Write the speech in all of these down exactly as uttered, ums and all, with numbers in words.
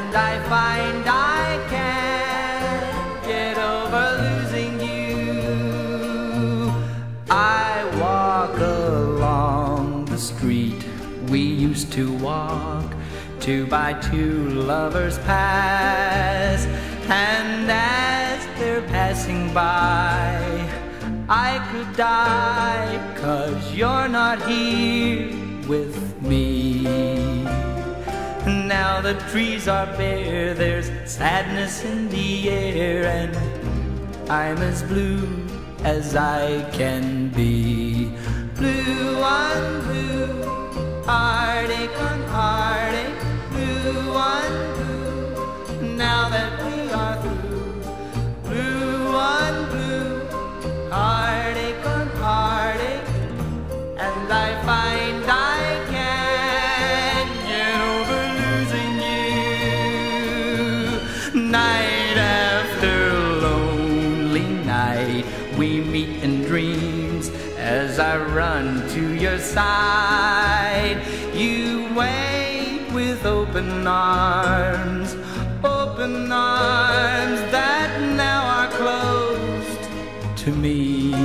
and I find I can't get over losing you. I walk along the street we used to walk, two by two lovers pass, and as they're passing by, I could die, 'cause you're not here with me. Now the trees are bare, there's sadness in the air, and I'm as blue as I can be. Blue on blue, heartache on heartache, blue on blue, now that we are through. Blue on blue, heartache on heartache, and I find I can't get over losing you. Night after lonely night, we meet in dreams as I run to your side. You wait with open arms, open arms that now are closed to me.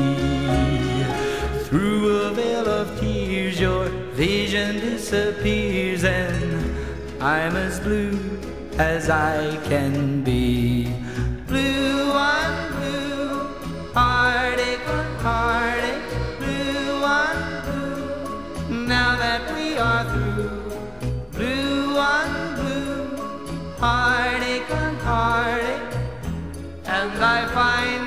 Through a veil of tears your vision disappears, and I'm as blue as I can be. Blue on blue, heartache on heartache, blue on blue, now that we are through. Blue on blue, heartache on heartache, and I find